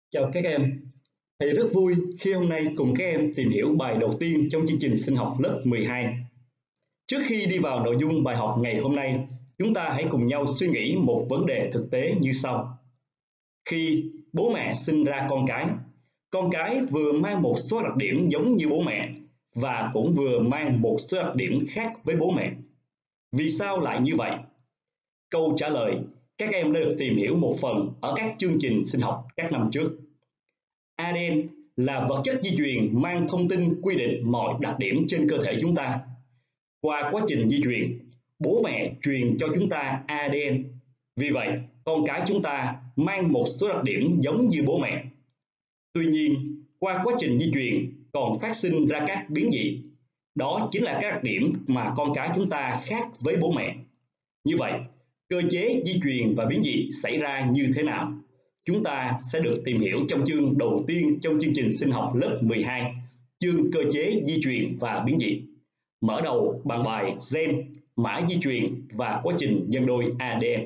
Chào các em, thầy rất vui khi hôm nay cùng các em tìm hiểu bài đầu tiên trong chương trình sinh học lớp 12. Trước khi đi vào nội dung bài học ngày hôm nay, chúng ta hãy cùng nhau suy nghĩ một vấn đề thực tế như sau. Khi bố mẹ sinh ra con cái vừa mang một số đặc điểm giống như bố mẹ và cũng vừa mang một số đặc điểm khác với bố mẹ. Vì sao lại như vậy? Câu trả lời các em đã được tìm hiểu một phần ở các chương trình sinh học các năm trước. ADN là vật chất di truyền mang thông tin quy định mọi đặc điểm trên cơ thể chúng ta. Qua quá trình di truyền, bố mẹ truyền cho chúng ta ADN. Vì vậy, con cái chúng ta mang một số đặc điểm giống như bố mẹ. Tuy nhiên, qua quá trình di truyền còn phát sinh ra các biến dị. Đó chính là các đặc điểm mà con cái chúng ta khác với bố mẹ. Như vậy, cơ chế di truyền và biến dị xảy ra như thế nào? Chúng ta sẽ được tìm hiểu trong chương đầu tiên trong chương trình sinh học lớp 12, chương cơ chế di truyền và biến dị. Mở đầu bằng bài gen, mã di truyền và quá trình nhân đôi ADN.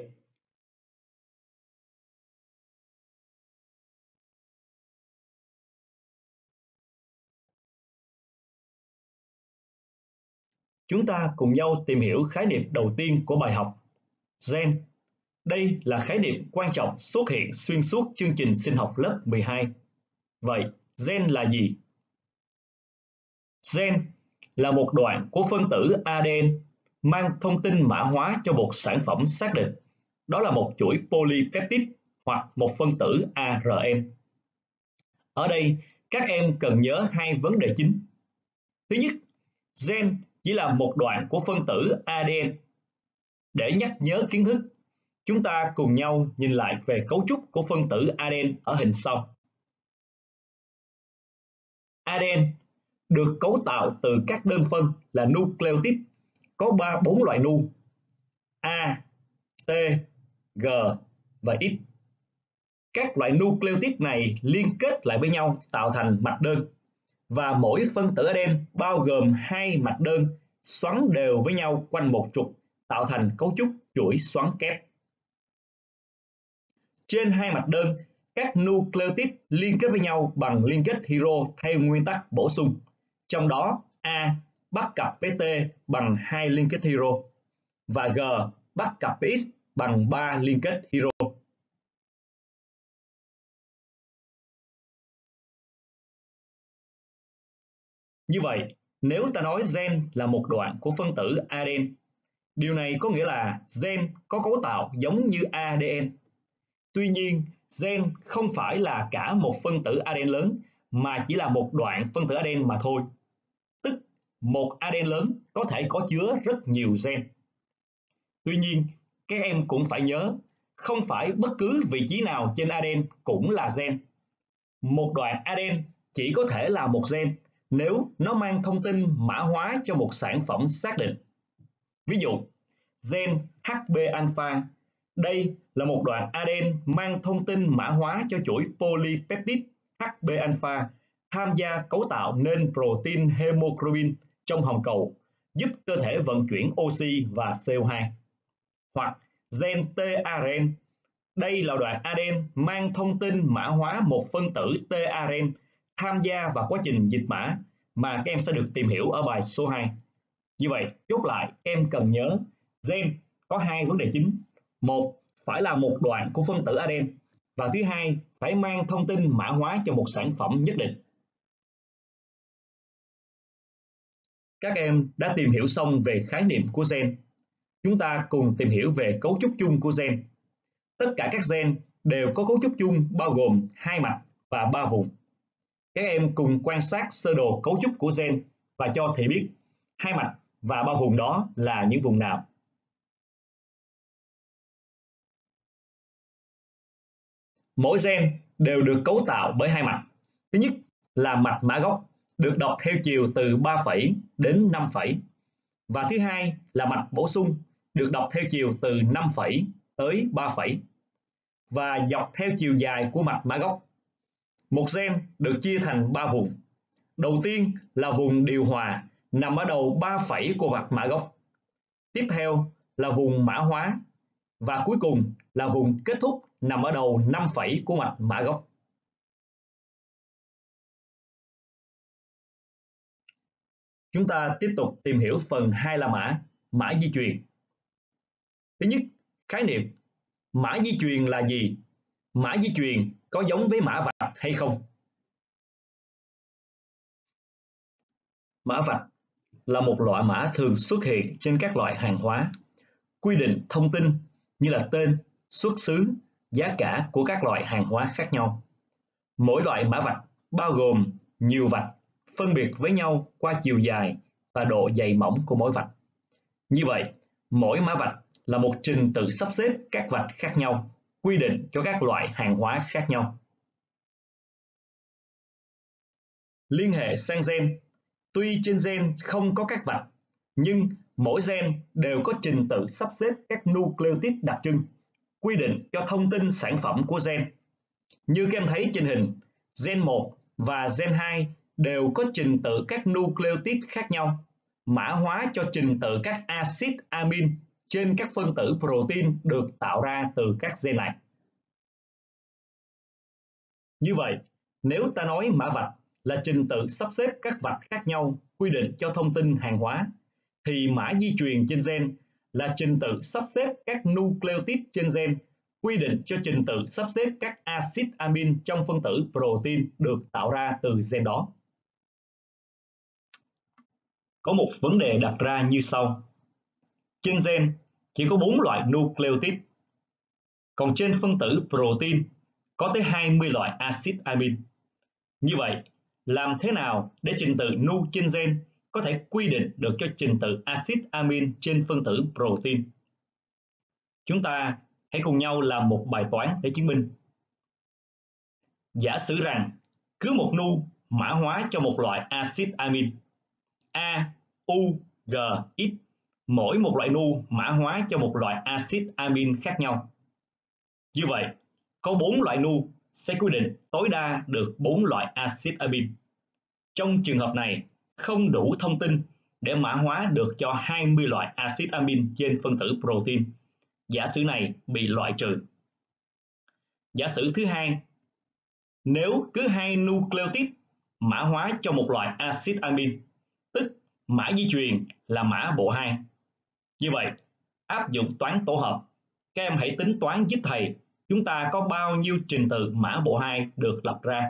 Chúng ta cùng nhau tìm hiểu khái niệm đầu tiên của bài học. Gen. Đây là khái niệm quan trọng xuất hiện xuyên suốt chương trình sinh học lớp 12. Vậy, gen là gì? Gen là một đoạn của phân tử ADN mang thông tin mã hóa cho một sản phẩm xác định. Đó là một chuỗi polypeptide hoặc một phân tử ARN. Ở đây, các em cần nhớ hai vấn đề chính. Thứ nhất, gen chỉ là một đoạn của phân tử ADN. Để nhắc nhớ kiến thức, chúng ta cùng nhau nhìn lại về cấu trúc của phân tử ADN ở hình sau. ADN được cấu tạo từ các đơn phân là nucleotide, có 4 loại nu: A, T, G và X. Các loại nucleotide này liên kết lại với nhau tạo thành mạch đơn, và mỗi phân tử ADN bao gồm hai mạch đơn xoắn đều với nhau quanh một trục, tạo thành cấu trúc chuỗi xoắn kép. Trên hai mạch đơn, các nucleotide liên kết với nhau bằng liên kết hydro theo nguyên tắc bổ sung. Trong đó, A bắt cặp với T bằng 2 liên kết hydro và G bắt cặp với X bằng 3 liên kết hydro. Như vậy, nếu ta nói gen là một đoạn của phân tử ADN, điều này có nghĩa là gen có cấu tạo giống như ADN. Tuy nhiên, gen không phải là cả một phân tử ADN lớn, mà chỉ là một đoạn phân tử ADN mà thôi. Tức, một ADN lớn có thể có chứa rất nhiều gen. Tuy nhiên, các em cũng phải nhớ, không phải bất cứ vị trí nào trên ADN cũng là gen. Một đoạn ADN chỉ có thể là một gen nếu nó mang thông tin mã hóa cho một sản phẩm xác định. Ví dụ, gen HB alpha. Đây là một đoạn ADN mang thông tin mã hóa cho chuỗi polypeptide HB alpha tham gia cấu tạo nên protein hemoglobin trong hồng cầu, giúp cơ thể vận chuyển oxy và CO2. Hoặc gen tRNA. Đây là đoạn ADN mang thông tin mã hóa một phân tử tRNA tham gia vào quá trình dịch mã mà các em sẽ được tìm hiểu ở bài số 2. Như vậy, chốt lại, em cần nhớ gen có hai vấn đề chính. Một, phải là một đoạn của phân tử ADN, và thứ hai, phải mang thông tin mã hóa cho một sản phẩm nhất định. Các em đã tìm hiểu xong về khái niệm của gen. Chúng ta cùng tìm hiểu về cấu trúc chung của gen. Tất cả các gen đều có cấu trúc chung bao gồm hai mạch và 3 vùng. Các em cùng quan sát sơ đồ cấu trúc của gen và cho thầy biết hai mạch và 3 vùng đó là những vùng nào. Mỗi gen đều được cấu tạo bởi hai mạch. Thứ nhất là mạch mã gốc, được đọc theo chiều từ 3 phẩy đến 5 phẩy. Và thứ hai là mạch bổ sung, được đọc theo chiều từ 5 phẩy tới 3 phẩy. Và dọc theo chiều dài của mạch mã gốc. Một gen được chia thành 3 vùng. Đầu tiên là vùng điều hòa, nằm ở đầu 3 phẩy của mạch mã gốc. Tiếp theo là vùng mã hóa. Và cuối cùng là vùng kết thúc nằm ở đầu 5 phẩy của mạch mã gốc. Chúng ta tiếp tục tìm hiểu phần 2 là mã di truyền. Thứ nhất, khái niệm. Mã di truyền là gì? Mã di truyền có giống với mã vạch hay không? Mã vạch là một loại mã thường xuất hiện trên các loại hàng hóa, quy định thông tin như là tên, xuất xứ, giá cả của các loại hàng hóa khác nhau. Mỗi loại mã vạch bao gồm nhiều vạch phân biệt với nhau qua chiều dài và độ dày mỏng của mỗi vạch. Như vậy, mỗi mã vạch là một trình tự sắp xếp các vạch khác nhau, quy định cho các loại hàng hóa khác nhau. Liên hệ sang gen. Tuy trên gen không có các vạch, nhưng mỗi gen đều có trình tự sắp xếp các nucleotide đặc trưng, quy định cho thông tin sản phẩm của gen. Như các em thấy trên hình, gen 1 và gen 2 đều có trình tự các nucleotide khác nhau, mã hóa cho trình tự các axit amin trên các phân tử protein được tạo ra từ các gen này. Như vậy, nếu ta nói mã vạch là trình tự sắp xếp các vạch khác nhau quy định cho thông tin hàng hóa, thì mã di truyền trên gen là trình tự sắp xếp các nucleotide trên gen quy định cho trình tự sắp xếp các axit amin trong phân tử protein được tạo ra từ gen đó. Có một vấn đề đặt ra như sau. Trên gen chỉ có 4 loại nucleotide, còn trên phân tử protein có tới 20 loại axit amin. Như vậy, làm thế nào để trình tự nu trên gen có thể quy định được cho trình tự axit amin trên phân tử protein? Chúng ta hãy cùng nhau làm một bài toán để chứng minh. Giả sử rằng cứ một nu mã hóa cho một loại axit amin A, U, G, X, mỗi một loại nu mã hóa cho một loại axit amin khác nhau. Như vậy, có 4 loại nu sẽ quy định tối đa được 4 loại axit amin. Trong trường hợp này, không đủ thông tin để mã hóa được cho 20 loại axit amin trên phân tử protein. Giả sử này bị loại trừ. Giả sử thứ hai, nếu cứ 2 nucleotide mã hóa cho một loại axit amin, tức mã di truyền là mã bộ 2. Như vậy, áp dụng toán tổ hợp, các em hãy tính toán giúp thầy chúng ta có bao nhiêu trình tự mã bộ 2 được lập ra.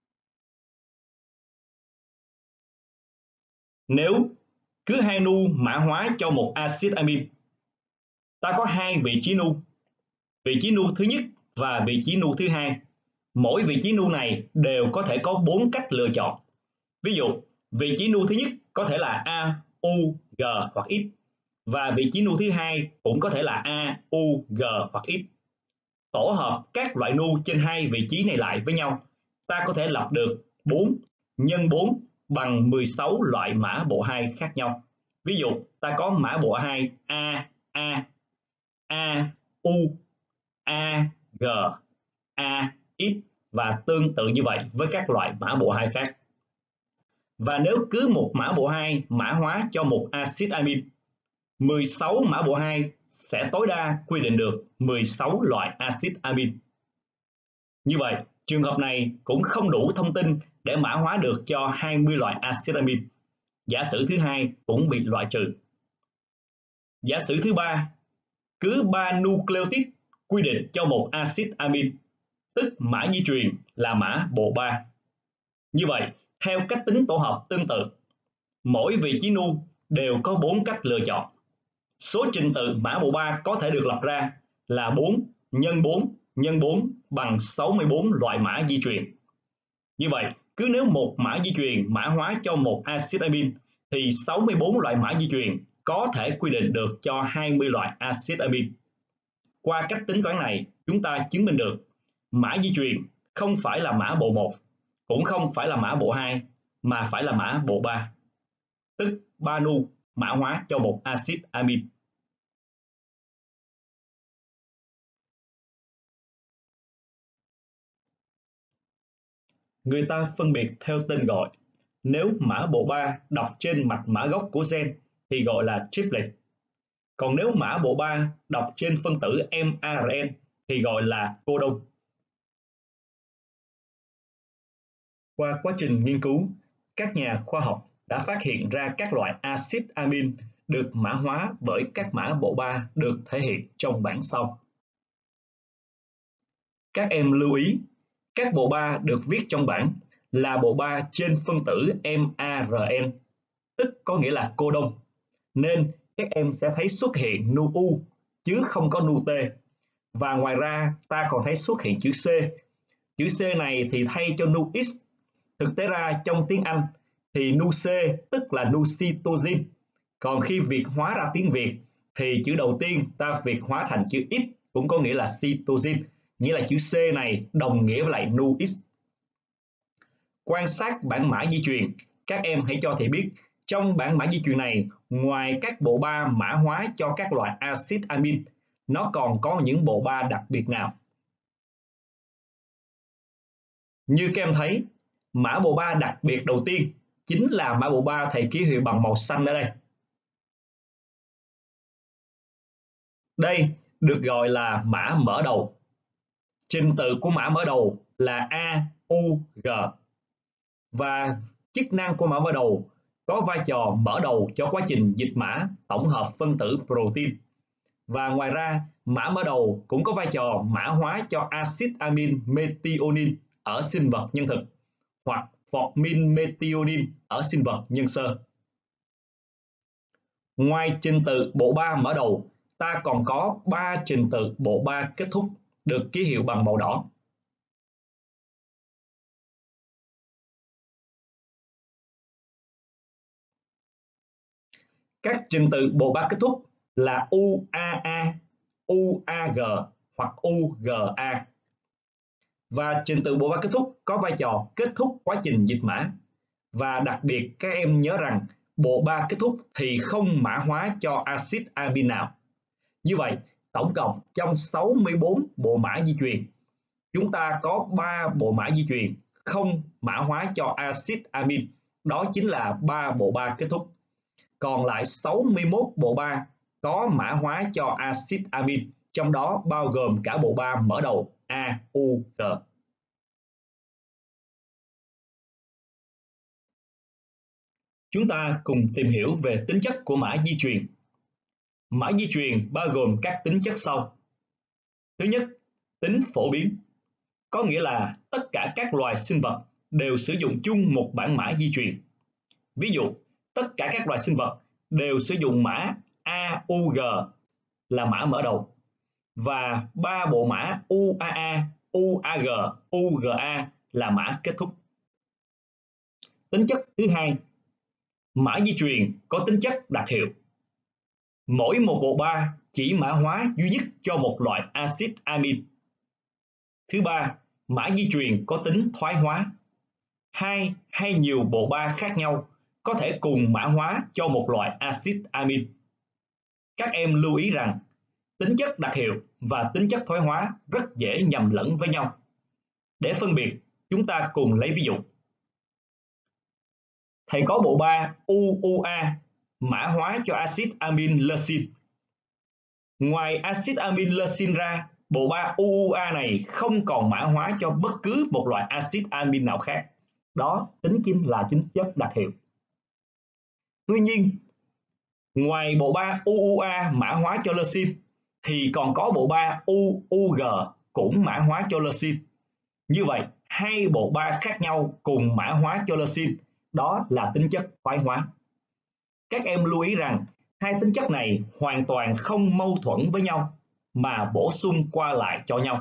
Nếu cứ 2 nu mã hóa cho một axit amin, ta có 2 vị trí nu. Vị trí nu thứ nhất và vị trí nu thứ hai. Mỗi vị trí nu này đều có thể có 4 cách lựa chọn. Ví dụ, vị trí nu thứ nhất có thể là A, U, G hoặc X. Và vị trí nu thứ hai cũng có thể là A, U, G hoặc X. Tổ hợp các loại nu trên hai vị trí này lại với nhau, ta có thể lập được 4 nhân 4 bằng 16 loại mã bộ 2 khác nhau. Ví dụ, ta có mã bộ 2 A, A, U, A, G, A, X và tương tự như vậy với các loại mã bộ 2 khác. Và nếu cứ một mã bộ 2 mã hóa cho một axit amin, 16 mã bộ 2 sẽ tối đa quy định được 16 loại axit amin. Như vậy, trường hợp này cũng không đủ thông tin để mã hóa được cho 20 loại axit amin. Giả sử thứ hai cũng bị loại trừ. Giả sử thứ ba, cứ 3 nucleotide quy định cho một axit amin, tức mã di truyền là mã bộ 3. Như vậy, theo cách tính tổ hợp tương tự, mỗi vị trí nu đều có 4 cách lựa chọn. Số trình tự mã bộ 3 có thể được lập ra là 4 nhân 4 nhân 4 bằng 64 loại mã di truyền. Như vậy, cứ nếu một mã di truyền mã hóa cho một axit amin, thì 64 loại mã di truyền có thể quy định được cho 20 loại axit amin. Qua cách tính toán này, chúng ta chứng minh được mã di truyền không phải là mã bộ 1, cũng không phải là mã bộ 2, mà phải là mã bộ 3, tức 3 nu mã hóa cho một axit amin. Người ta phân biệt theo tên gọi. Nếu mã bộ 3 đọc trên mặt mã gốc của gen thì gọi là triplet. Còn nếu mã bộ 3 đọc trên phân tử mRN thì gọi là codon. Qua quá trình nghiên cứu, các nhà khoa học đã phát hiện ra các loại axit amin được mã hóa bởi các mã bộ ba được thể hiện trong bảng sau. Các em lưu ý, các bộ ba được viết trong bảng là bộ ba trên phân tử MARN, tức có nghĩa là cô đông, nên các em sẽ thấy xuất hiện nu U chứ không có nu T. Và ngoài ra ta còn thấy xuất hiện chữ C. Chữ C này thì thay cho nu X. Thực tế ra trong tiếng Anh thì nu C tức là nu cytosine. Còn khi việt hóa ra tiếng Việt thì chữ đầu tiên ta việt hóa thành chữ X cũng có nghĩa là cytosine, nghĩa là chữ C này đồng nghĩa với lại nu X. Quan sát bảng mã di truyền, các em hãy cho thầy biết trong bảng mã di truyền này, ngoài các bộ ba mã hóa cho các loại axit amin, nó còn có những bộ ba đặc biệt nào? Như các em thấy, mã bộ ba đặc biệt đầu tiên chính là mã bộ ba thầy ký hiệu bằng màu xanh ở đây. Đây được gọi là mã mở đầu. Trình tự của mã mở đầu là A, U, G. Và chức năng của mã mở đầu có vai trò mở đầu cho quá trình dịch mã tổng hợp phân tử protein. Và ngoài ra, mã mở đầu cũng có vai trò mã hóa cho axit amin methionine ở sinh vật nhân thực hoặc phosmin methionine ở sinh vật nhân sơ. Ngoài trình tự bộ ba mở đầu, ta còn có 3 trình tự bộ ba kết thúc được ký hiệu bằng màu đỏ. Các trình tự bộ ba kết thúc là UAA, UAG hoặc UGA. Và trình tự bộ ba kết thúc có vai trò kết thúc quá trình dịch mã. Và đặc biệt các em nhớ rằng bộ ba kết thúc thì không mã hóa cho axit amin nào. Như vậy, tổng cộng trong 64 bộ mã di truyền, chúng ta có 3 bộ mã di truyền không mã hóa cho axit amin, đó chính là 3 bộ ba kết thúc. Còn lại 61 bộ ba có mã hóa cho axit amin, trong đó bao gồm cả bộ ba mở đầu A, U, G. Chúng ta cùng tìm hiểu về tính chất của mã di truyền. Mã di truyền bao gồm các tính chất sau. Thứ nhất, tính phổ biến, có nghĩa là tất cả các loài sinh vật đều sử dụng chung một bản mã di truyền. Ví dụ, tất cả các loài sinh vật đều sử dụng mã AUG là mã mở đầu và 3 bộ mã UAA, UAG, UGA là mã kết thúc. Tính chất thứ hai, mã di truyền có tính chất đặc hiệu. Mỗi một bộ ba chỉ mã hóa duy nhất cho một loại axit amin. Thứ ba, mã di truyền có tính thoái hóa. Hai hay nhiều bộ ba khác nhau có thể cùng mã hóa cho một loại axit amin. Các em lưu ý rằng tính chất đặc hiệu và tính chất thoái hóa rất dễ nhầm lẫn với nhau. Để phân biệt, chúng ta cùng lấy ví dụ. Thầy có bộ ba UUA mã hóa cho axit amin leucine. Ngoài axit amin leucine ra, bộ ba UUA này không còn mã hóa cho bất cứ một loại axit amin nào khác. Đó chính là tính chất đặc hiệu. Tuy nhiên, ngoài bộ ba UUA mã hóa cho leucine, thì còn có bộ ba UUG cũng mã hóa cho leucine. Như vậy, hai bộ ba khác nhau cùng mã hóa cho leucine, đó là tính chất thoái hóa. Các em lưu ý rằng hai tính chất này hoàn toàn không mâu thuẫn với nhau mà bổ sung qua lại cho nhau.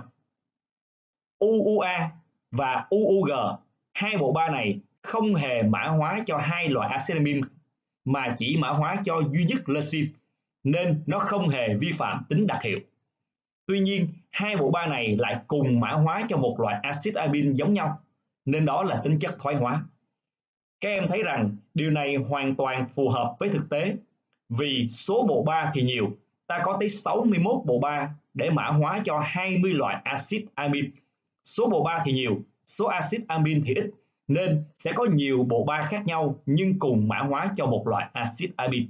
UUA và UUG, hai bộ ba này không hề mã hóa cho hai loại axit amin mà chỉ mã hóa cho duy nhất leucine, nên nó không hề vi phạm tính đặc hiệu. Tuy nhiên, hai bộ ba này lại cùng mã hóa cho một loại axit amin giống nhau, nên đó là tính chất thoái hóa. Các em thấy rằng điều này hoàn toàn phù hợp với thực tế, vì số bộ ba thì nhiều, ta có tới 61 bộ ba để mã hóa cho 20 loại axit amin. Số bộ ba thì nhiều, số axit amin thì ít, nên sẽ có nhiều bộ ba khác nhau nhưng cùng mã hóa cho một loại axit amin.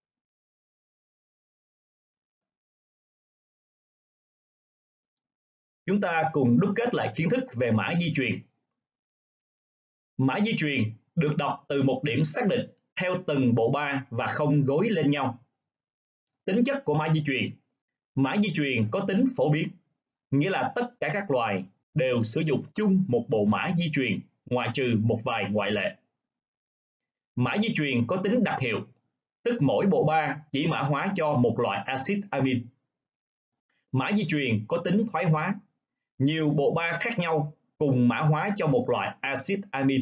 Chúng ta cùng đúc kết lại kiến thức về mã di truyền. Mã di truyền được đọc từ một điểm xác định theo từng bộ ba và không gối lên nhau. Tính chất của mã di truyền. Mã di truyền có tính phổ biến, nghĩa là tất cả các loài đều sử dụng chung một bộ mã di truyền, ngoại trừ một vài ngoại lệ. Mã di truyền có tính đặc hiệu, tức mỗi bộ ba chỉ mã hóa cho một loại axit amin. Mã di truyền có tính thoái hóa, nhiều bộ ba khác nhau cùng mã hóa cho một loại axit amin.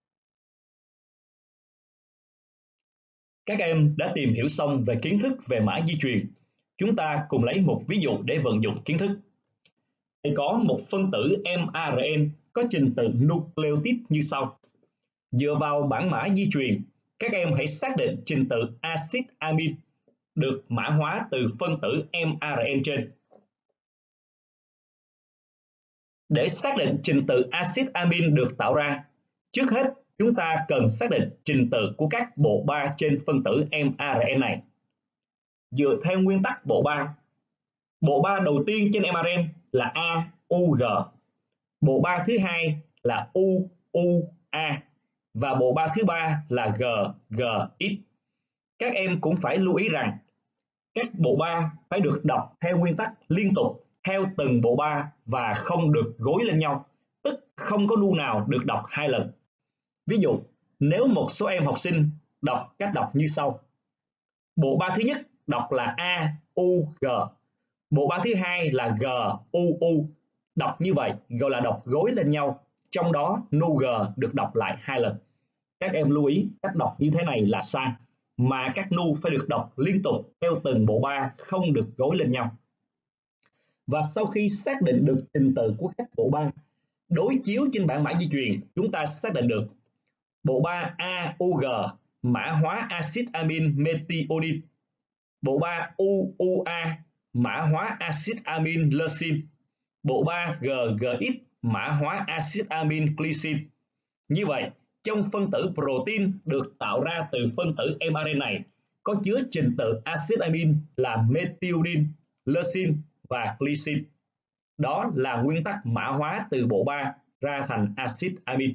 Các em đã tìm hiểu xong về kiến thức về mã di truyền. Chúng ta cùng lấy một ví dụ để vận dụng kiến thức. Thì có một phân tử mRNA có trình tự nucleotide như sau. Dựa vào bảng mã di truyền, các em hãy xác định trình tự axit amin được mã hóa từ phân tử mRNA trên. Để xác định trình tự axit amin được tạo ra, trước hết chúng ta cần xác định trình tự của các bộ ba trên phân tử mRNA này. Dựa theo nguyên tắc bộ ba đầu tiên trên mRNA là A, U, G. Bộ ba thứ hai là U, U, A. Và bộ ba thứ ba là G, G, X. Các em cũng phải lưu ý rằng các bộ ba phải được đọc theo nguyên tắc liên tục theo từng bộ ba và không được gối lên nhau, tức không có nu nào được đọc hai lần. Ví dụ, nếu một số em học sinh đọc cách đọc như sau. Bộ ba thứ nhất đọc là A, U, G. Bộ ba thứ hai là G, U, U. Đọc như vậy gọi là đọc gối lên nhau, trong đó nu G được đọc lại hai lần. Các em lưu ý cách đọc như thế này là sai, mà các nu phải được đọc liên tục theo từng bộ ba, không được gối lên nhau. Và sau khi xác định được trình tự của các bộ ba, đối chiếu trên bảng mã di truyền, chúng ta xác định được bộ ba AUG mã hóa axit amin methionine, bộ ba UUA mã hóa axit amin leucine, bộ ba GGX mã hóa axit amin glycine. Như vậy, trong phân tử protein được tạo ra từ phân tử mRNA này có chứa trình tự axit amin là methionine, leucine và glycine. Đó là nguyên tắc mã hóa từ bộ ba ra thành axit amin.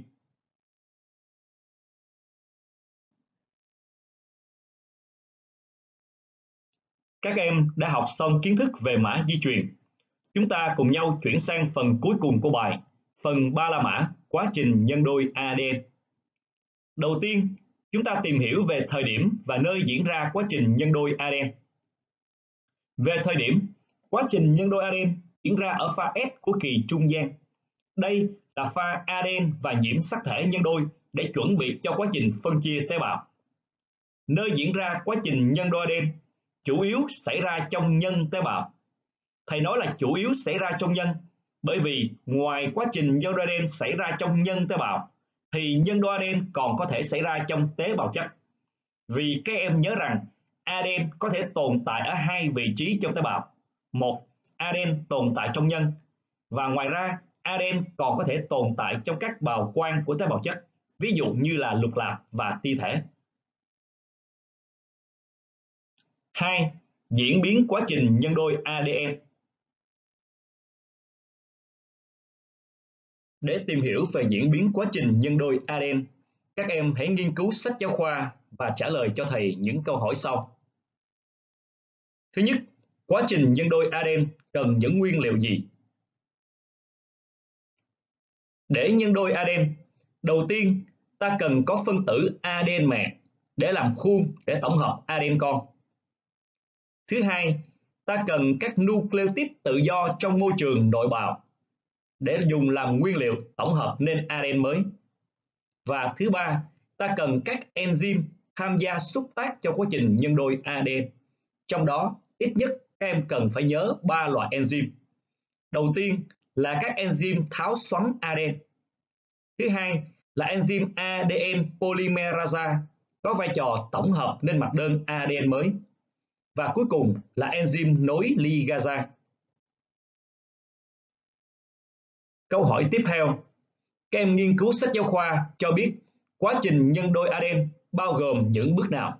Các em đã học xong kiến thức về mã di truyền. Chúng ta cùng nhau chuyển sang phần cuối cùng của bài, phần ba la mã, quá trình nhân đôi ADN. Đầu tiên, chúng ta tìm hiểu về thời điểm và nơi diễn ra quá trình nhân đôi ADN. Về thời điểm, quá trình nhân đôi ADN diễn ra ở pha S của kỳ trung gian. Đây là pha ADN và nhiễm sắc thể nhân đôi để chuẩn bị cho quá trình phân chia tế bào. Nơi diễn ra quá trình nhân đôi ADN chủ yếu xảy ra trong nhân tế bào. Thầy nói là chủ yếu xảy ra trong nhân, bởi vì ngoài quá trình nhân đôi ADN xảy ra trong nhân tế bào, thì nhân đôi ADN còn có thể xảy ra trong tế bào chất. Vì các em nhớ rằng ADN có thể tồn tại ở hai vị trí trong tế bào. Một, ADN tồn tại trong nhân, và ngoài ra ADN còn có thể tồn tại trong các bào quang của tế bào chất, ví dụ như là lục lạp và ti thể. 2. Diễn biến quá trình nhân đôi ADN. Để tìm hiểu về diễn biến quá trình nhân đôi ADN, các em hãy nghiên cứu sách giáo khoa và trả lời cho thầy những câu hỏi sau. Thứ nhất, quá trình nhân đôi ADN cần những nguyên liệu gì? Để nhân đôi ADN, đầu tiên ta cần có phân tử ADN mẹ để làm khuôn để tổng hợp ADN con. Thứ hai, ta cần các nucleotide tự do trong môi trường nội bào để dùng làm nguyên liệu tổng hợp nên ADN mới. Và thứ ba, ta cần các enzyme tham gia xúc tác cho quá trình nhân đôi ADN. Trong đó, ít nhất các em cần phải nhớ 3 loại enzyme. Đầu tiên là các enzyme tháo xoắn ADN. Thứ hai là enzyme ADN polymerase có vai trò tổng hợp nên mặt đơn ADN mới. Và cuối cùng là enzyme nối ligase. Câu hỏi tiếp theo, các em nghiên cứu sách giáo khoa cho biết quá trình nhân đôi ADN bao gồm những bước nào?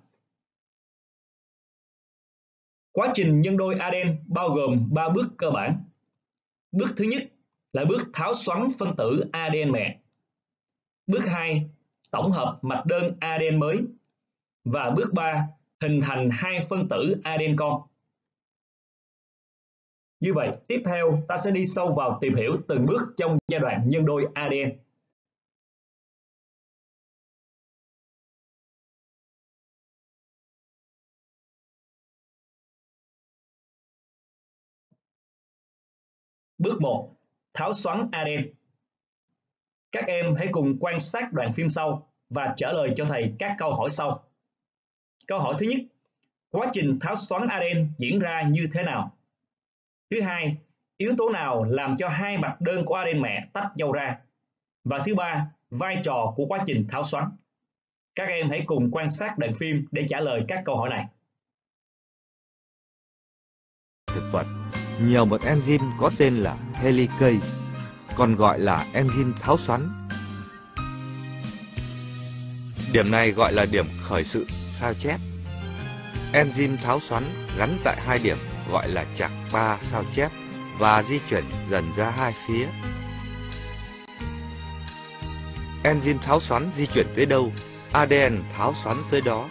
Quá trình nhân đôi ADN bao gồm 3 bước cơ bản. Bước thứ nhất là bước tháo xoắn phân tử ADN mẹ. Bước 2, tổng hợp mạch đơn ADN mới. Và bước 3, hình thành hai phân tử ADN con. Như vậy, tiếp theo ta sẽ đi sâu vào tìm hiểu từng bước trong giai đoạn nhân đôi ADN. Bước 1. Tháo xoắn ADN. Các em hãy cùng quan sát đoạn phim sau và trả lời cho thầy các câu hỏi sau. Câu hỏi thứ nhất, quá trình tháo xoắn ADN diễn ra như thế nào? Thứ hai, yếu tố nào làm cho hai mạch đơn của ADN mẹ tách nhau ra? Và thứ ba, vai trò của quá trình tháo xoắn. Các em hãy cùng quan sát đoạn phim để trả lời các câu hỏi này. Thực vật nhờ một enzyme có tên là helicase, còn gọi là enzyme tháo xoắn. Điểm này gọi là điểm khởi sự sao chép. Enzyme tháo xoắn gắn tại hai điểm gọi là chạc 3 sao chép và di chuyển dần ra hai phía. Enzyme tháo xoắn di chuyển tới đâu, ADN tháo xoắn tới đó.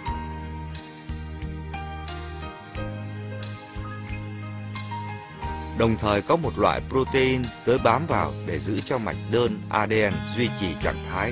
Đồng thời có một loại protein tới bám vào để giữ cho mạch đơn ADN duy trì trạng thái.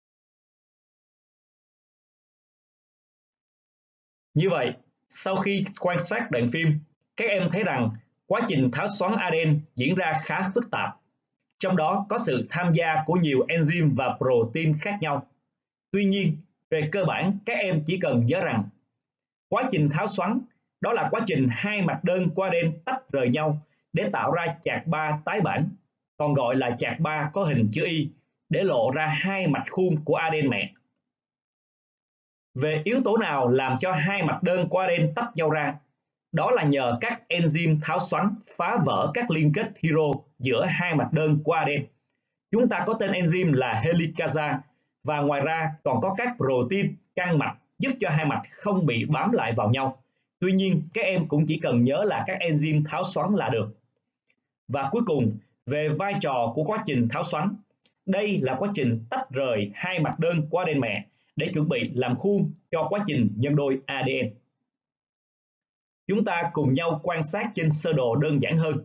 Như vậy, sau khi quan sát đoạn phim, các em thấy rằng quá trình tháo xoắn ADN diễn ra khá phức tạp. Trong đó có sự tham gia của nhiều enzyme và protein khác nhau. Tuy nhiên, về cơ bản các em chỉ cần nhớ rằng quá trình tháo xoắn đó là quá trình hai mạch đơn của ADN tách rời nhau để tạo ra chạc 3 tái bản, còn gọi là chạc 3 có hình chữ Y, để lộ ra hai mạch khuôn của ADN mẹ. Về yếu tố nào làm cho hai mạch đơn của ADN tách nhau ra? Đó là nhờ các enzyme tháo xoắn phá vỡ các liên kết hero giữa hai mạch đơn của ADN. Chúng ta có tên enzyme là helicase và ngoài ra còn có các protein căng mạch giúp cho hai mạch không bị bám lại vào nhau. Tuy nhiên, các em cũng chỉ cần nhớ là các enzyme tháo xoắn là được. Và cuối cùng, về vai trò của quá trình tháo xoắn. Đây là quá trình tách rời hai mạch đơn của ADN mẹ để chuẩn bị làm khuôn cho quá trình nhân đôi ADN. Chúng ta cùng nhau quan sát trên sơ đồ đơn giản hơn.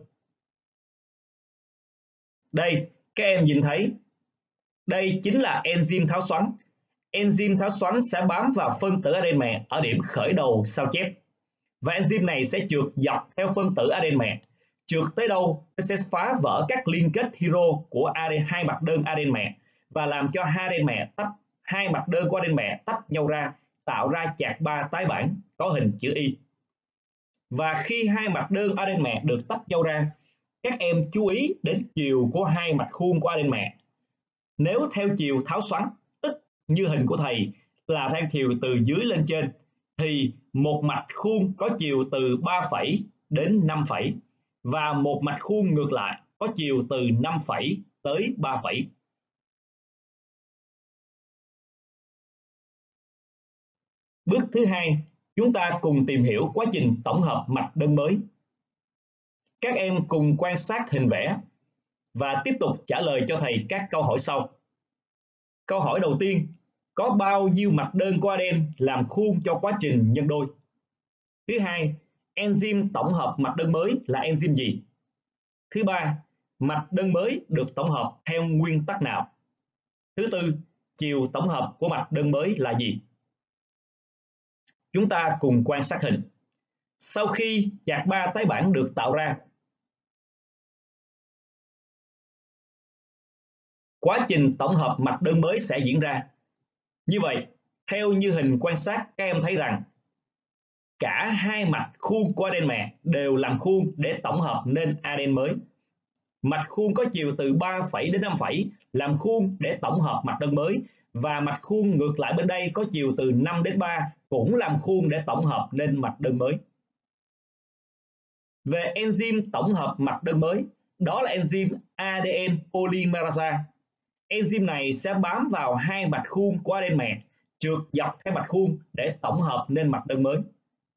Đây, các em nhìn thấy. Đây chính là enzyme tháo xoắn. Enzyme tháo xoắn sẽ bám vào phân tử ADN mẹ ở điểm khởi đầu sao chép. Và enzyme này sẽ trượt dọc theo phân tử ADN mẹ. Trượt tới đâu, nó sẽ phá vỡ các liên kết hero của hai mạch đơn ADN mẹ và làm cho hai mạch đơn của ADN mẹ tách nhau ra, tạo ra chạc 3 tái bản có hình chữ Y. Và khi hai mạch đơn ADN mẹ được tách nhau ra, các em chú ý đến chiều của hai mạch khuôn của ADN mẹ. Nếu theo chiều tháo xoắn, tức như hình của thầy là theo chiều từ dưới lên trên, thì một mạch khuôn có chiều từ 3 phẩy đến 5 phẩy và một mạch khuôn ngược lại có chiều từ 5 phẩy tới 3 phẩy. Bước thứ hai, chúng ta cùng tìm hiểu quá trình tổng hợp mạch đơn mới. Các em cùng quan sát hình vẽ và tiếp tục trả lời cho thầy các câu hỏi sau. Câu hỏi đầu tiên, có bao nhiêu mạch đơn của ADN làm khuôn cho quá trình nhân đôi? Thứ hai, enzyme tổng hợp mạch đơn mới là enzyme gì? Thứ ba, mạch đơn mới được tổng hợp theo nguyên tắc nào? Thứ tư, chiều tổng hợp của mạch đơn mới là gì? Chúng ta cùng quan sát hình. Sau khi chạc 3 tái bản được tạo ra, quá trình tổng hợp mạch đơn mới sẽ diễn ra. Như vậy, theo như hình quan sát, các em thấy rằng cả hai mạch khuôn của ADN mẹ đều làm khuôn để tổng hợp nên ADN mới. Mạch khuôn có chiều từ 3 phẩy đến 5 phẩy làm khuôn để tổng hợp mạch đơn mới, và mạch khuôn ngược lại bên đây có chiều từ 5 đến 3 cũng làm khuôn để tổng hợp nên mạch đơn mới. Về enzyme tổng hợp mạch đơn mới, đó là enzyme ADN polymerase. Enzyme này sẽ bám vào hai mạch khuôn của ADN mẹ, trượt dọc theo mạch khuôn để tổng hợp nên mạch đơn mới.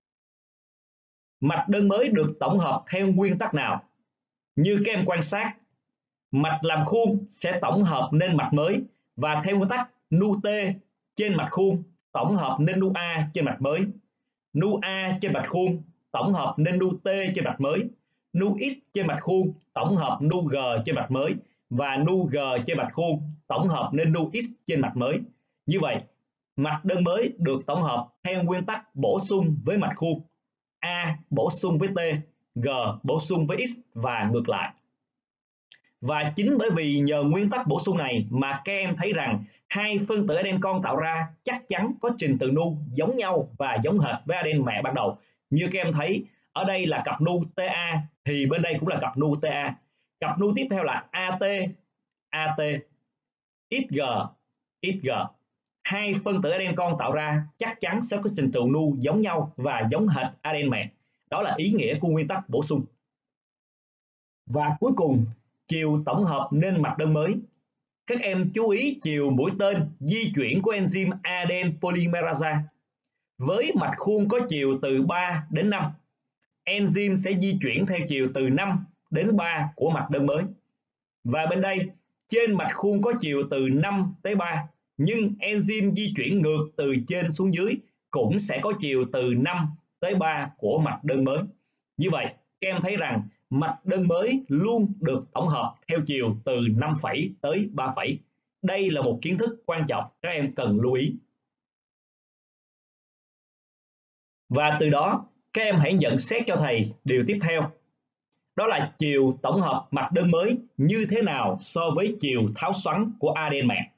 Mạch đơn mới được tổng hợp theo nguyên tắc nào? Như các em quan sát, mạch làm khuôn sẽ tổng hợp nên mạch mới và theo nguyên tắc nu-t trên mạch khuôn tổng hợp nên nu A trên mạch mới. Nu A trên mạch khuôn tổng hợp nên nu T trên mạch mới. Nu X trên mạch khuôn tổng hợp nu G trên mạch mới. Và nu G trên mạch khuôn tổng hợp nên nu X trên mạch mới. Như vậy, mạch đơn mới được tổng hợp theo nguyên tắc bổ sung với mạch khuôn. A bổ sung với T, G bổ sung với X và ngược lại. Và chính bởi vì nhờ nguyên tắc bổ sung này mà các em thấy rằng hai phân tử ADN con tạo ra chắc chắn có trình tự nu giống nhau và giống hệt với ADN mẹ ban đầu. Như các em thấy, ở đây là cặp nu TA thì bên đây cũng là cặp nu TA. Cặp nu tiếp theo là AT, AT, XG, XG. Hai phân tử ADN con tạo ra chắc chắn sẽ có trình tự nu giống nhau và giống hệt ADN mẹ. Đó là ý nghĩa của nguyên tắc bổ sung. Và cuối cùng, chiều tổng hợp nên mạch đơn mới. Các em chú ý chiều mũi tên di chuyển của enzyme ADN polymerase. Với mạch khuôn có chiều từ 3 đến 5, enzyme sẽ di chuyển theo chiều từ 5 đến 3 của mạch đơn mới. Và bên đây, trên mạch khuôn có chiều từ 5 tới 3, nhưng enzyme di chuyển ngược từ trên xuống dưới cũng sẽ có chiều từ 5 tới 3 của mạch đơn mới. Như vậy, các em thấy rằng mạch đơn mới luôn được tổng hợp theo chiều từ 5 phẩy tới 3 phẩy. Đây là một kiến thức quan trọng các em cần lưu ý. Và từ đó, các em hãy nhận xét cho thầy điều tiếp theo. Đó là chiều tổng hợp mạch đơn mới như thế nào so với chiều tháo xoắn của ADN mẹ.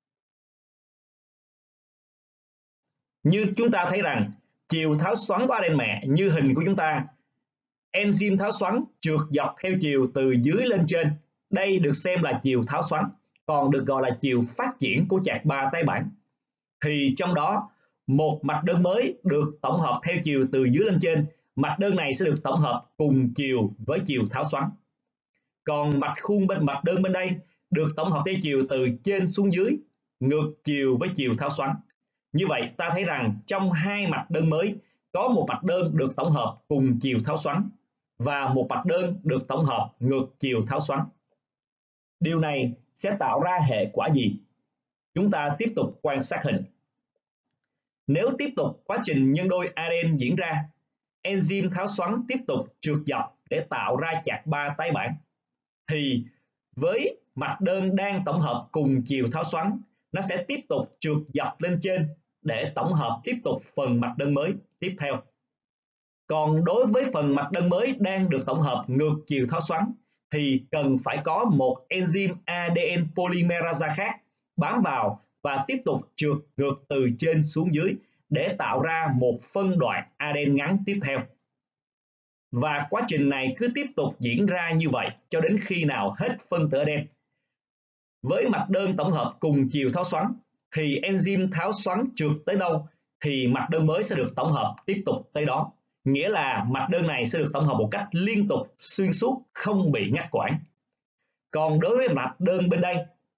Như chúng ta thấy rằng, chiều tháo xoắn của ADN mẹ như hình của chúng ta, enzyme tháo xoắn trượt dọc theo chiều từ dưới lên trên. Đây được xem là chiều tháo xoắn, còn được gọi là chiều phát triển của chạc 3 tái bản. Thì trong đó, một mạch đơn mới được tổng hợp theo chiều từ dưới lên trên. Mạch đơn này sẽ được tổng hợp cùng chiều với chiều tháo xoắn. Còn mạch đơn bên đây được tổng hợp theo chiều từ trên xuống dưới, ngược chiều với chiều tháo xoắn. Như vậy ta thấy rằng trong hai mạch đơn mới có một mạch đơn được tổng hợp cùng chiều tháo xoắn và một mạch đơn được tổng hợp ngược chiều tháo xoắn. Điều này sẽ tạo ra hệ quả gì? Chúng ta tiếp tục quan sát hình. Nếu tiếp tục quá trình nhân đôi ADN diễn ra, enzyme tháo xoắn tiếp tục trượt dọc để tạo ra chạc 3 tái bản. Thì với mạch đơn đang tổng hợp cùng chiều tháo xoắn, nó sẽ tiếp tục trượt dọc lên trên để tổng hợp tiếp tục phần mạch đơn mới tiếp theo. Còn đối với phần mạch đơn mới đang được tổng hợp ngược chiều tháo xoắn thì cần phải có một enzyme ADN polymerase khác bám vào và tiếp tục trượt ngược từ trên xuống dưới để tạo ra một phân đoạn ADN ngắn tiếp theo. Và quá trình này cứ tiếp tục diễn ra như vậy cho đến khi nào hết phân tử ADN. Với mạch đơn tổng hợp cùng chiều tháo xoắn thì enzyme tháo xoắn trượt tới đâu thì mạch đơn mới sẽ được tổng hợp tiếp tục tới đó. Nghĩa là mạch đơn này sẽ được tổng hợp một cách liên tục, xuyên suốt, không bị ngắt quãng. Còn đối với mạch đơn bên đây,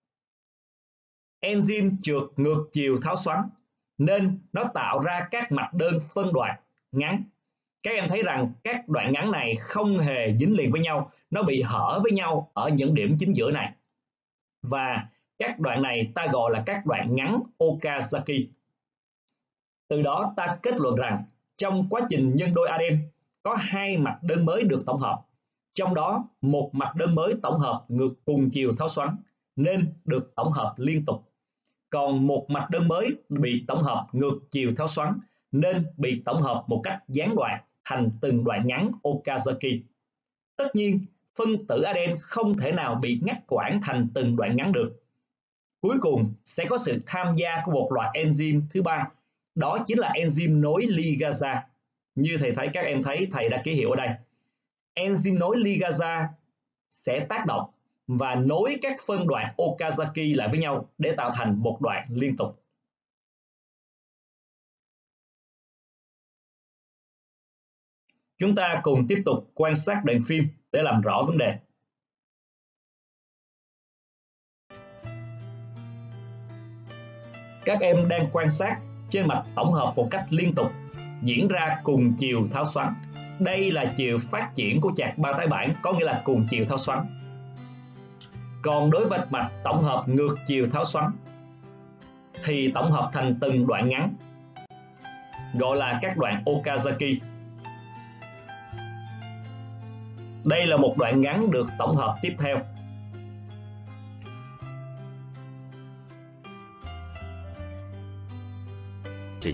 enzyme trượt ngược chiều tháo xoắn nên nó tạo ra các mạch đơn phân đoạn ngắn. Các em thấy rằng các đoạn ngắn này không hề dính liền với nhau, nó bị hở với nhau ở những điểm chính giữa này. Và các đoạn này ta gọi là các đoạn ngắn Okazaki. Từ đó ta kết luận rằng trong quá trình nhân đôi ADN có hai mạch đơn mới được tổng hợp. Trong đó một mạch đơn mới tổng hợp ngược cùng chiều tháo xoắn nên được tổng hợp liên tục. Còn một mạch đơn mới bị tổng hợp ngược chiều tháo xoắn nên bị tổng hợp một cách gián đoạn thành từng đoạn ngắn Okazaki. Tất nhiên, phân tử ADN không thể nào bị ngắt quãng thành từng đoạn ngắn được. Cuối cùng sẽ có sự tham gia của một loại enzyme thứ ba, đó chính là enzyme nối ligasa. Như các em thấy thầy đã ký hiệu ở đây. Enzyme nối ligasa sẽ tác động và nối các phân đoạn Okazaki lại với nhau để tạo thành một đoạn liên tục. Chúng ta cùng tiếp tục quan sát đoạn phim để làm rõ vấn đề. Các em đang quan sát trên mạch tổng hợp một cách liên tục, diễn ra cùng chiều tháo xoắn. Đây là chiều phát triển của chạc 3 tái bản, có nghĩa là cùng chiều tháo xoắn. Còn đối với mạch tổng hợp ngược chiều tháo xoắn thì tổng hợp thành từng đoạn ngắn, gọi là các đoạn Okazaki. Đây là một đoạn ngắn được tổng hợp tiếp theo. Trình.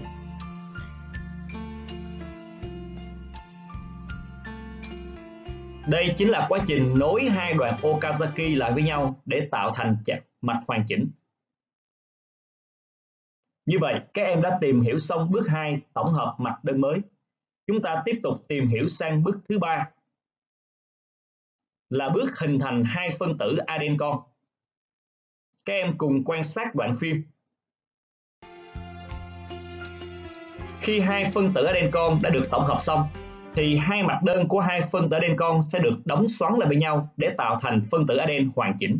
Đây chính là quá trình nối hai đoạn Okazaki lại với nhau để tạo thành mạch hoàn chỉnh. Như vậy, các em đã tìm hiểu xong bước 2 tổng hợp mạch đơn mới. Chúng ta tiếp tục tìm hiểu sang bước thứ 3 là bước hình thành hai phân tử aden con. Các em cùng quan sát đoạn phim. Khi hai phân tử aden con đã được tổng hợp xong, thì hai mặt đơn của hai phân tử aden con sẽ được đóng xoắn lại với nhau để tạo thành phân tử aden hoàn chỉnh.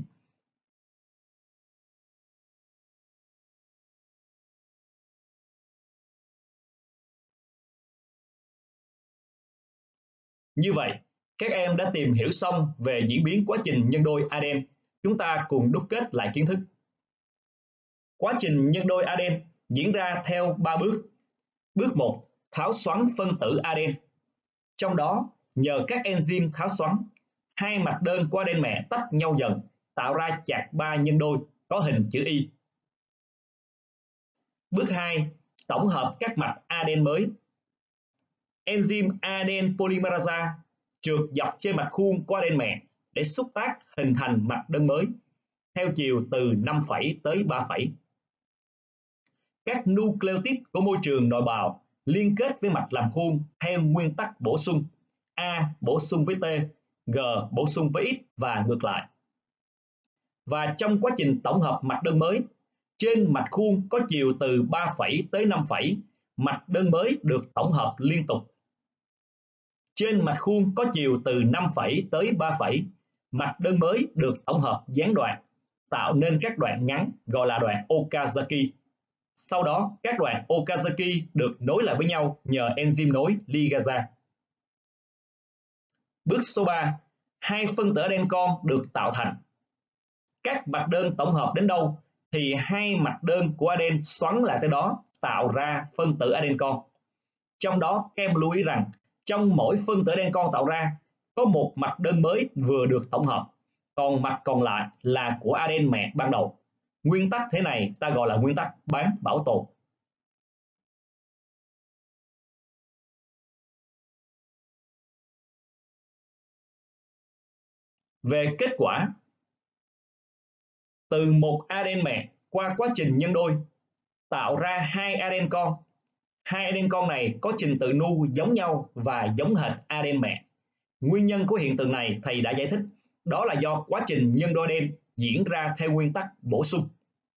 Như vậy, các em đã tìm hiểu xong về diễn biến quá trình nhân đôi aden. Chúng ta cùng đúc kết lại kiến thức. Quá trình nhân đôi aden diễn ra theo 3 bước. Bước 1, tháo xoắn phân tử aden. Trong đó, nhờ các enzyme tháo xoắn, hai mặt đơn của aden mẹ tách nhau dần, tạo ra chạc 3 nhân đôi có hình chữ Y. Bước 2, tổng hợp các mạch aden mới. Enzyme aden polymerase trượt dọc trên mạch khuôn của aden mẹ để xúc tác hình thành mạch đơn mới theo chiều từ 5 phẩy tới 3 phẩy. Các nucleotide của môi trường nội bào liên kết với mạch làm khuôn theo nguyên tắc bổ sung. A bổ sung với T, G bổ sung với X và ngược lại. Và trong quá trình tổng hợp mạch đơn mới, trên mạch khuôn có chiều từ 3 phẩy tới 5 phẩy, mạch đơn mới được tổng hợp liên tục. Trên mạch khuôn có chiều từ 5 phẩy tới 3 phẩy, mạch đơn mới được tổng hợp gián đoạn, tạo nên các đoạn ngắn gọi là đoạn Okazaki. Sau đó, các đoạn Okazaki được nối lại với nhau nhờ enzyme nối ligasa. Bước số 3, hai phân tử aden con được tạo thành. Các mạch đơn tổng hợp đến đâu thì hai mạch đơn của aden xoắn lại tới đó, tạo ra phân tử aden con. Trong đó, các em lưu ý rằng trong mỗi phân tử aden con tạo ra có một mạch đơn mới vừa được tổng hợp, còn mạch còn lại là của aden mẹ ban đầu. Nguyên tắc thế này ta gọi là nguyên tắc bán bảo tồn. Về kết quả, từ một aden mẹ qua quá trình nhân đôi tạo ra hai aden con. Hai aden con này có trình tự nu giống nhau và giống hệt aden mẹ. Nguyên nhân của hiện tượng này thầy đã giải thích, đó là do quá trình nhân đôi aden diễn ra theo nguyên tắc bổ sung.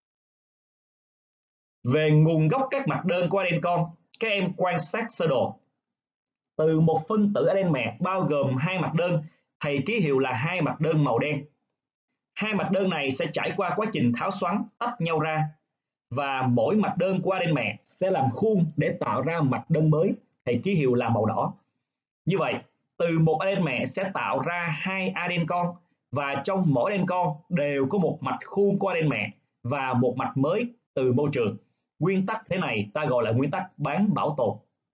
Về nguồn gốc các mạch đơn của aden con, các em quan sát sơ đồ. Từ một phân tử aden mẹ bao gồm hai mạch đơn, thầy ký hiệu là hai mạch đơn màu đen. Hai mạch đơn này sẽ trải qua quá trình tháo xoắn tách nhau ra, và mỗi mạch đơn của aden mẹ sẽ làm khuôn để tạo ra mạch đơn mới, thầy ký hiệu là màu đỏ. Như vậy, từ một aden mẹ sẽ tạo ra hai aden con, và trong mỗi aden con đều có một mạch khuôn của aden mẹ và một mạch mới từ môi trường. Nguyên tắc thế này ta gọi là nguyên tắc bán bảo tồn.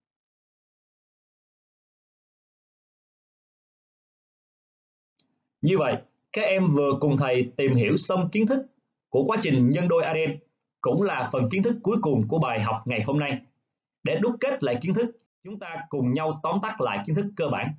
Như vậy, các em vừa cùng thầy tìm hiểu xong kiến thức của quá trình nhân đôi aden, cũng là phần kiến thức cuối cùng của bài học ngày hôm nay. Để đúc kết lại kiến thức, chúng ta cùng nhau tóm tắt lại kiến thức cơ bản.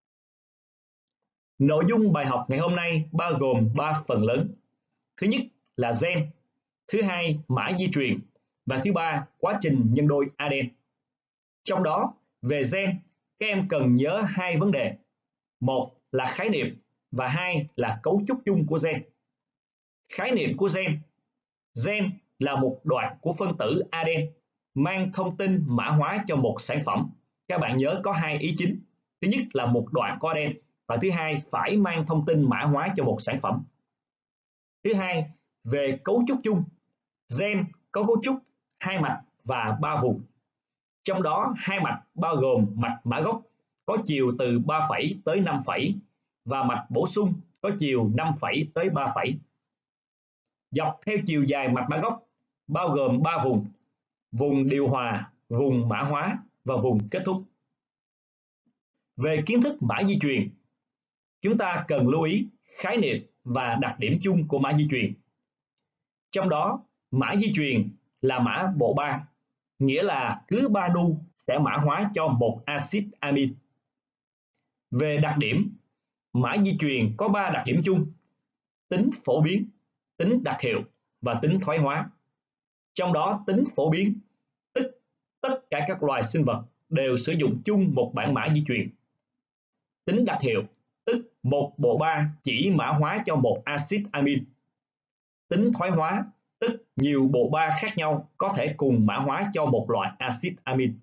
Nội dung bài học ngày hôm nay bao gồm 3 phần lớn. Thứ nhất là gen, thứ hai mã di truyền, và thứ ba quá trình nhân đôi aden. Trong đó, về gen, các em cần nhớ hai vấn đề. Một là khái niệm và hai là cấu trúc chung của gen. Khái niệm của gen. Gen là một đoạn của phân tử aden mang thông tin mã hóa cho một sản phẩm. Các bạn nhớ có hai ý chính. Thứ nhất là một đoạn của aden, và thứ hai phải mang thông tin mã hóa cho một sản phẩm. Thứ hai, về cấu trúc chung. Gen có cấu trúc hai mạch và 3 vùng. Trong đó hai mạch bao gồm mạch mã gốc có chiều từ 3 phẩy tới 5 phẩy và mạch bổ sung có chiều 5 phẩy tới 3 phẩy. Dọc theo chiều dài mạch mã gốc bao gồm 3 vùng: vùng điều hòa, vùng mã hóa và vùng kết thúc. Về kiến thức mã di truyền, chúng ta cần lưu ý khái niệm và đặc điểm chung của mã di truyền. Trong đó, mã di truyền là mã bộ ba, nghĩa là cứ 3 nu sẽ mã hóa cho một axit amin. Về đặc điểm, mã di truyền có 3 đặc điểm chung: tính phổ biến, tính đặc hiệu và tính thoái hóa. Trong đó tính phổ biến, tức tất cả các loài sinh vật đều sử dụng chung một bản mã di truyền. Tính đặc hiệu, tức một bộ ba chỉ mã hóa cho một axit amin. Tính thoái hóa, tức nhiều bộ ba khác nhau có thể cùng mã hóa cho một loại axit amin.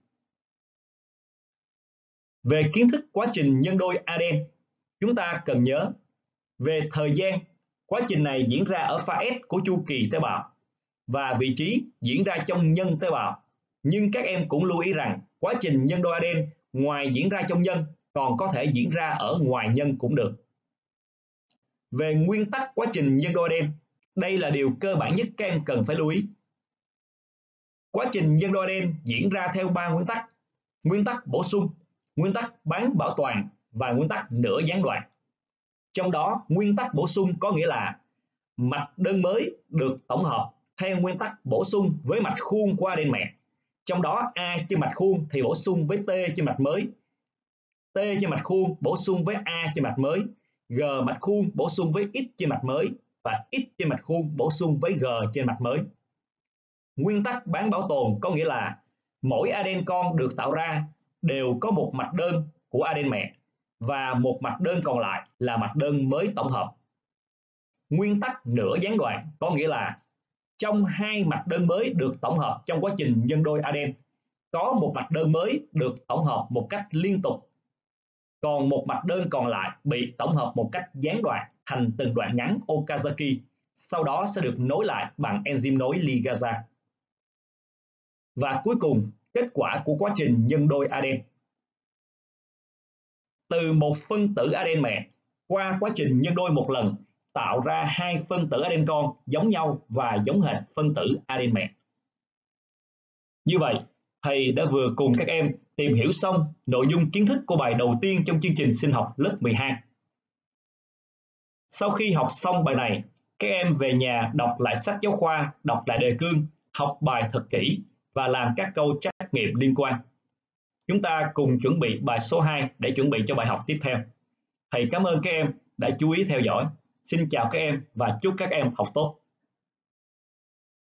Về kiến thức quá trình nhân đôi ADN, chúng ta cần nhớ về thời gian, quá trình này diễn ra ở pha S của chu kỳ tế bào và vị trí diễn ra trong nhân tế bào. Nhưng các em cũng lưu ý rằng quá trình nhân đôi ADN ngoài diễn ra trong nhân còn có thể diễn ra ở ngoài nhân cũng được. Về nguyên tắc quá trình nhân đôi ADN, đây là điều cơ bản nhất các em cần phải lưu ý. Quá trình nhân đôi ADN diễn ra theo 3 nguyên tắc: nguyên tắc bổ sung, nguyên tắc bán bảo toàn và nguyên tắc nửa gián đoạn. Trong đó, nguyên tắc bổ sung có nghĩa là mạch đơn mới được tổng hợp theo nguyên tắc bổ sung với mạch khuôn của ADN mẹ. Trong đó A trên mạch khuôn thì bổ sung với T trên mạch mới, T trên mạch khuôn bổ sung với A trên mạch mới, G mạch khuôn bổ sung với X trên mạch mới và X trên mạch khuôn bổ sung với G trên mạch mới. Nguyên tắc bán bảo tồn có nghĩa là mỗi ADN con được tạo ra đều có một mạch đơn của ADN mẹ và một mạch đơn còn lại là mạch đơn mới tổng hợp. Nguyên tắc nửa gián đoạn có nghĩa là trong hai mạch đơn mới được tổng hợp trong quá trình nhân đôi ADN, có một mạch đơn mới được tổng hợp một cách liên tục, còn một mạch đơn còn lại bị tổng hợp một cách gián đoạn thành từng đoạn ngắn Okazaki, sau đó sẽ được nối lại bằng enzyme nối ligasa. Và cuối cùng, kết quả của quá trình nhân đôi ADN. Từ một phân tử ADN mẹ qua quá trình nhân đôi một lần tạo ra hai phân tử ADN con giống nhau và giống hệt phân tử ADN mẹ. Như vậy, thầy đã vừa cùng các em tìm hiểu xong nội dung kiến thức của bài đầu tiên trong chương trình sinh học lớp 12. Sau khi học xong bài này, các em về nhà đọc lại sách giáo khoa, đọc lại đề cương, học bài thật kỹ và làm các câu trắc nghiệm liên quan. Chúng ta cùng chuẩn bị bài số 2 để chuẩn bị cho bài học tiếp theo. Thầy cảm ơn các em đã chú ý theo dõi. Xin chào các em và chúc các em học tốt.